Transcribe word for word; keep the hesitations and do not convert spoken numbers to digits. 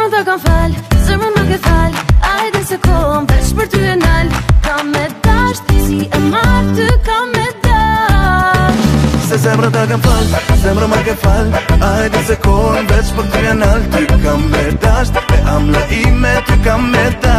Zemrën ta kam fal, zemrën më ke fal. Ajde se kohën veç për ty e nal. Kam me dasht, si e marrë ty kam me dasht. Se zemrën ta kam fal, zemrën më ke fal. Ajde se kohën veç për ty e nal. Ty kam me dasht, e amla ime ty kam me dasht.